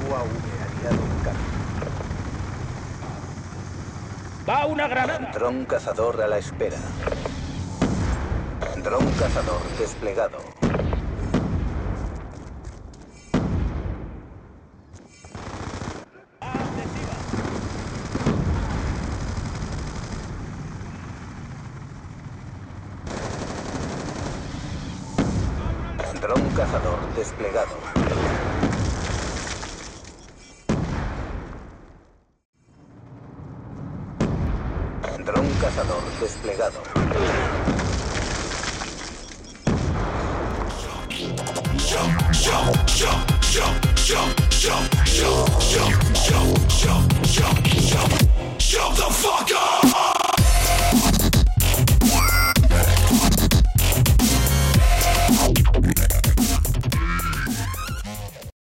UAV aliado en camino. ¡Va una granada! Dron cazador a la espera. Dron cazador desplegado. Dron cazador desplegado. Dron cazador desplegado. Jump.